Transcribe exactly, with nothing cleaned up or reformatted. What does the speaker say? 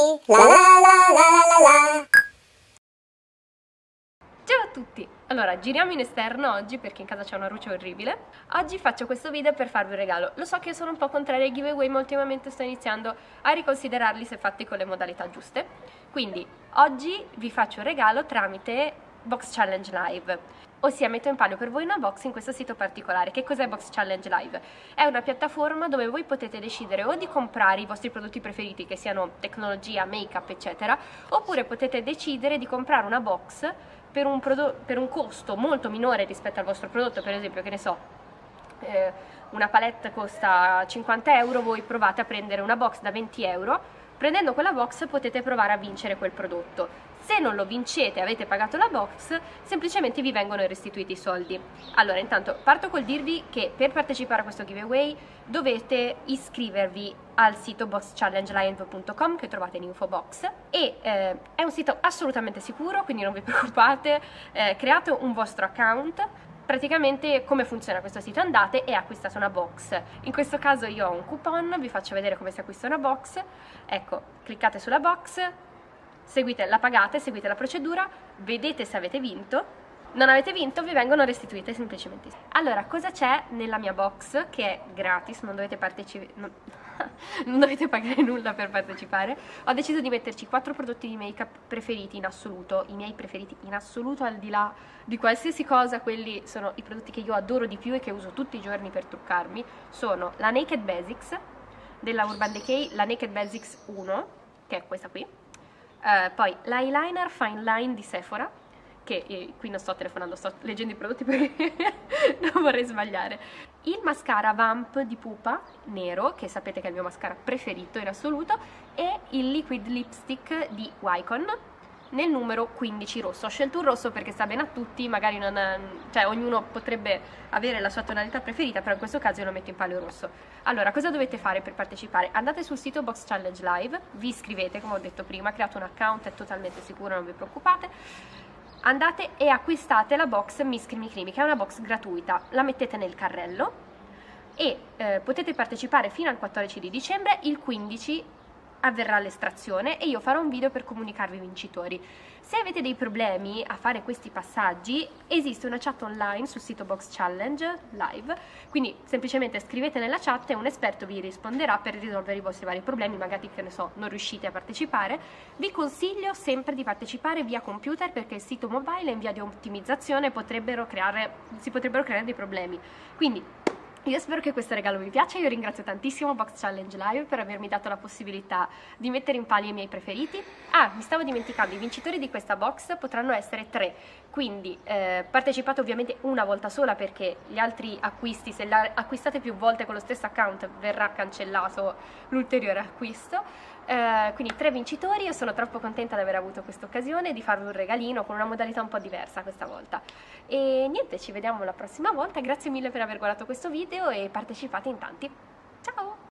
giveaway, la la la la la la. Ciao a tutti! Allora, giriamo in esterno oggi perché in casa c'è una luce orribile. Oggi faccio questo video per farvi un regalo. Lo so che io sono un po' contraria ai giveaway, ma ultimamente sto iniziando a riconsiderarli se fatti con le modalità giuste. Quindi, oggi vi faccio un regalo tramite Box Challenge Live. Ossia, metto in palio per voi una box in questo sito particolare. Che cos'è Box Challenge Live? È una piattaforma dove voi potete decidere o di comprare i vostri prodotti preferiti, che siano tecnologia, make-up, eccetera, oppure potete decidere di comprare una box per un, per un costo molto minore rispetto al vostro prodotto. Per esempio, che ne so, eh, una palette costa cinquanta euro, voi provate a prendere una box da venti euro. Prendendo quella box potete provare a vincere quel prodotto. Se non lo vincete e avete pagato la box, semplicemente vi vengono restituiti i soldi. Allora, intanto parto col dirvi che per partecipare a questo giveaway dovete iscrivervi al sito box challenge live punto com che trovate in info box e eh, è un sito assolutamente sicuro, quindi non vi preoccupate. Eh, create un vostro account. Praticamente come funziona questo sito? Andate e acquistate una box. In questo caso io ho un coupon, vi faccio vedere come si acquista una box. Ecco, cliccate sulla box, seguite, la pagate, seguite la procedura, vedete se avete vinto. Non avete vinto, vi vengono restituite semplicemente. Allora, cosa c'è nella mia box che è gratis, non dovete partecipare, non... non dovete pagare nulla per partecipare. Ho deciso di metterci quattro prodotti di make-up preferiti in assoluto, i miei preferiti in assoluto, al di là di qualsiasi cosa. Quelli sono i prodotti che io adoro di più e che uso tutti i giorni per truccarmi. Sono la Naked Basics della Urban Decay, la Naked Basics uno, che è questa qui, uh, poi l'eyeliner Fine Line di Sephora, che eh, qui non sto telefonando, sto leggendo i prodotti perché non vorrei sbagliare. Il mascara Vamp di Pupa nero, che sapete che è il mio mascara preferito in assoluto, e il liquid lipstick di Wycon nel numero quindici rosso. Ho scelto un rosso perché sta bene a tutti, magari non, cioè ognuno potrebbe avere la sua tonalità preferita, però in questo caso io lo metto in palio rosso. Allora, cosa dovete fare per partecipare? Andate sul sito Box Challenge Live, vi iscrivete come ho detto prima, create un account, è totalmente sicuro, non vi preoccupate. Andate e acquistate la box Miss Creamy Creamy, che è una box gratuita, la mettete nel carrello e eh, potete partecipare fino al quattordici di dicembre. Il quindici avverrà l'estrazione e io farò un video per comunicarvi i vincitori. Se avete dei problemi a fare questi passaggi, esiste una chat online sul sito Box Challenge Live, quindi semplicemente scrivete nella chat e un esperto vi risponderà per risolvere i vostri vari problemi. Magari, che ne so, non riuscite a partecipare. Vi consiglio sempre di partecipare via computer, perché il sito mobile in via di ottimizzazione potrebbero creare, si potrebbero creare dei problemi. Quindi io spero che questo regalo vi piaccia. Io ringrazio tantissimo Box Challenge Live per avermi dato la possibilità di mettere in palio i miei preferiti. Ah, mi stavo dimenticando, i vincitori di questa box potranno essere tre, quindi eh, partecipate ovviamente una volta sola, perché gli altri acquisti, se la acquistate più volte con lo stesso account, verrà cancellato l'ulteriore acquisto. Uh, quindi tre vincitori. Io sono troppo contenta di aver avuto questa occasione di farvi un regalino con una modalità un po' diversa questa volta. E niente, ci vediamo la prossima volta. Grazie mille per aver guardato questo video e partecipate in tanti. Ciao!